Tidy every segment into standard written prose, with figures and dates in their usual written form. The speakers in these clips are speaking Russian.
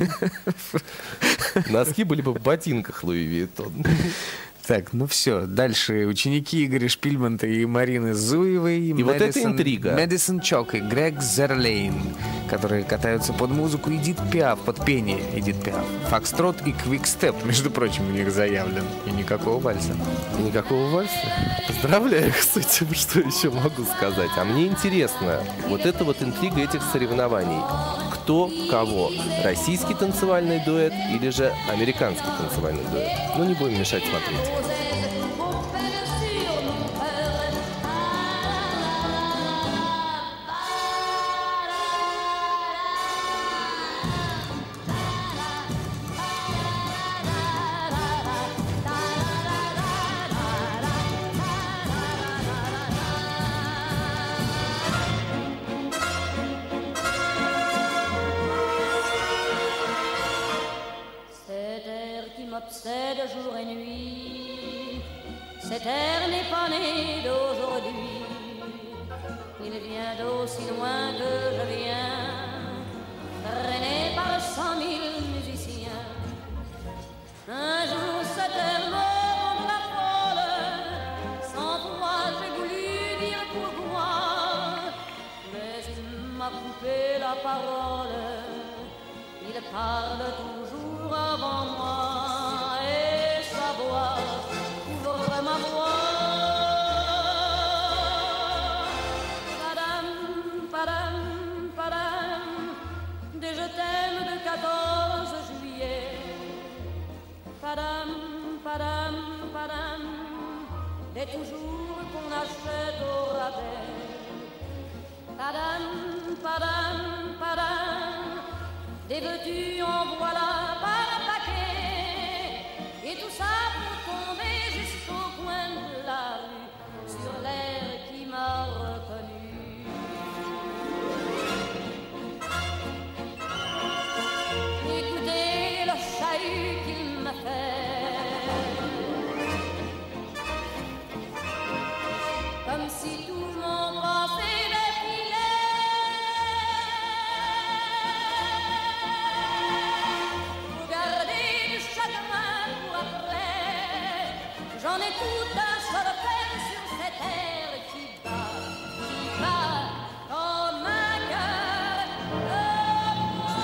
Носки были бы в ботинках Луи Виттон. Так, ну все. Дальше ученики Игоря Шпильманта и Марины Зуевой. И вот эта интрига. Мэдисон Чок и Грег Зерлейн, которые катаются под музыку Эдит Пиаф, под пение Эдит Пиаф. Фокстрот и квикстеп, между прочим, у них заявлен. И никакого вальса. И никакого вальса? Поздравляю их с этим, что еще могу сказать. А мне интересно, вот эта вот интрига этих соревнований. Кто кого? Российский танцевальный дуэт или же американский танцевальный дуэт? Ну, не будем мешать смотреть. M'obsède jour et nuit, cet air n'est pas né d'aujourd'hui, il vient d'aussi loin que je viens, traîné par 100 000 musiciens. Un jour cet air me rendra folle, sans toi j'ai voulu dire pourquoi, mais il m'a coupé la parole, il parle toujours avant moi. Ouvre ma voix. Padam, padam, padam, des je t'aime de 14 juillet. Padam, padam, padam, des toujours qu'on achète au rabais. Padam, padam, padam, des veux-tu en voilà par paquet. Et tout ça pour tomber jusqu'au coin de la rue, sur l'air qui m'a reconnu. Écoutez le chahut qu'il m'a fait, comme si tout mon passé défilait. Faut garder du chagrin pour après. J'en ai tout un solitaire sur cette terre qui bat comme un cœur de moi.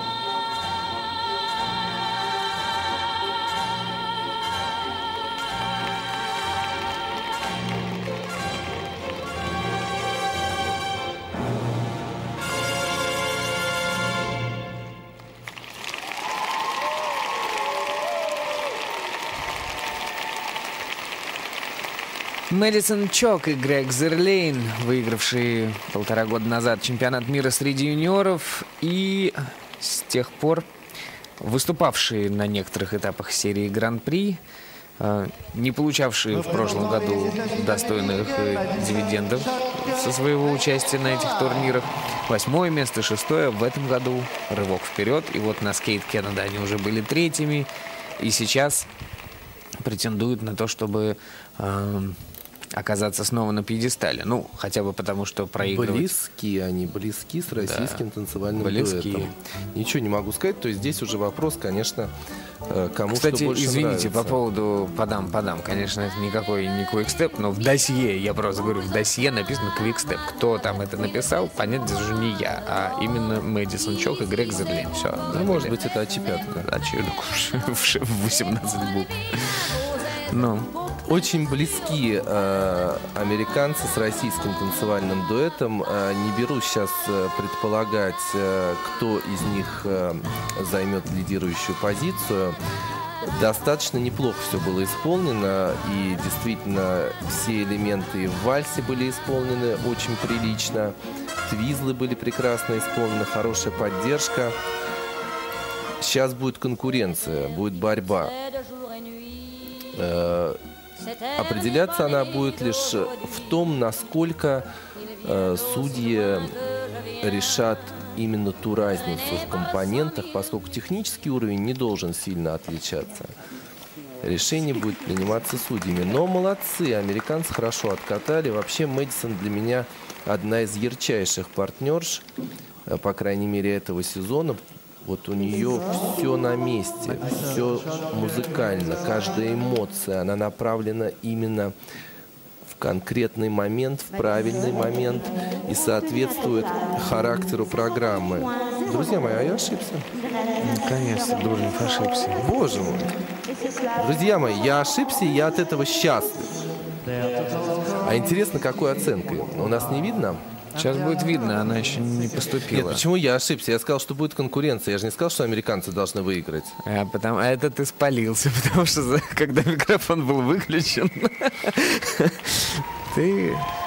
Мэдисон Чок и Грег Зерлейн, выигравшие 1,5 года назад чемпионат мира среди юниоров и с тех пор выступавшие на некоторых этапах серии Гран-при, не получавшие в прошлом году достойных дивидендов со своего участия на этих турнирах. 8-е место, 6-е, в этом году рывок вперед. И вот на Скейт Canada они уже были 3-ми. И сейчас претендуют на то, чтобы оказаться снова на пьедестале. Ну, хотя бы потому, что проигрывать... Близки с российским танцевальным дуэтом. Ничего не могу сказать. То есть здесь уже вопрос, конечно, кому что больше нравится. Кстати, извините, по поводу «Падам». Конечно, это никакой не квикстеп, но в досье, я просто говорю, в досье написано квикстеп. Кто там это написал, понятно, это же не я, а именно Мэдисон Чок и Грег Зерлейн. Все. Ну, может быть, это очепятка. В 18 букв. Ну... Очень близки американцы с российским танцевальным дуэтом. Не берусь сейчас предполагать, кто из них займет лидирующую позицию. Достаточно неплохо все было исполнено, и действительно все элементы в вальсе были исполнены очень прилично. Твизлы были прекрасно исполнены, хорошая поддержка. Сейчас будет конкуренция, будет борьба. Определяться она будет лишь в том, насколько судьи решат именно ту разницу в компонентах, поскольку технический уровень не должен сильно отличаться. Решение будет приниматься судьями. Но молодцы, американцы хорошо откатали. Вообще Мэдисон для меня одна из ярчайших партнерш, по крайней мере, этого сезона. Вот у нее все на месте, все музыкально, каждая эмоция, она направлена именно в конкретный момент, в правильный момент и соответствует характеру программы. Друзья мои, а я ошибся? Наконец-то Дурнев ошибся. Боже мой. Друзья мои, я ошибся, и я от этого счастлив. А интересно, какой оценкой? У нас не видно? Сейчас будет видно, она еще не Нет, поступила. почему я ошибся? Я сказал, что будет конкуренция. Я же не сказал, что американцы должны выиграть. А это ты спалился, потому что когда микрофон был выключен, ты